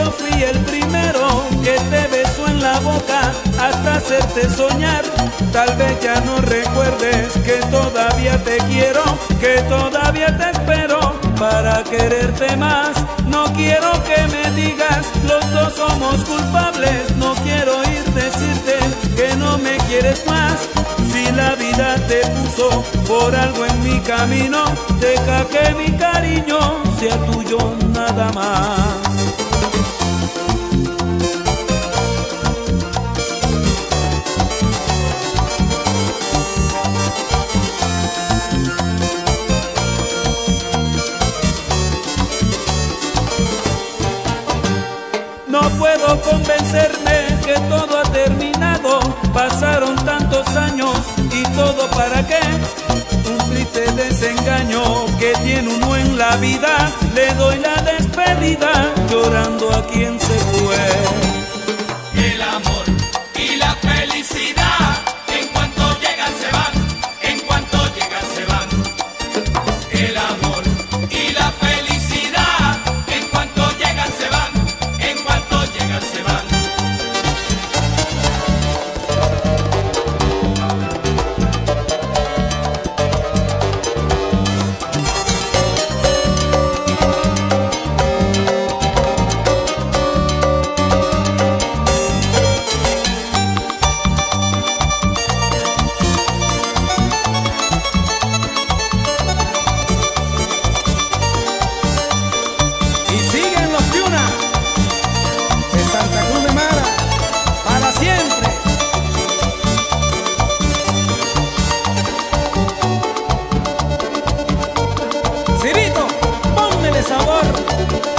yo fui el primero que te besó en la boca hasta hacerte soñar. Tal vez ya no recuerdes que todavía te quiero, que todavía te espero para quererte más. No quiero que me digas los dos somos culpables, no quiero oír decirte que no me quieres más. Si la vida te puso por algo en mi camino, deja que mi cariño sea tuyo nada más. No puedo convencerme que todo ha terminado. Pasaron tantos años y todo para qué. Un triste desengaño que tiene uno en la vida. Le doy la despedida llorando a quien se fue. El amor y la felicidad en cuanto llegan se van, en cuanto llegan se van. El amor y la felicidad en cuanto llegan se van, en cuanto llegan se van. Cirito, ponmele sabor.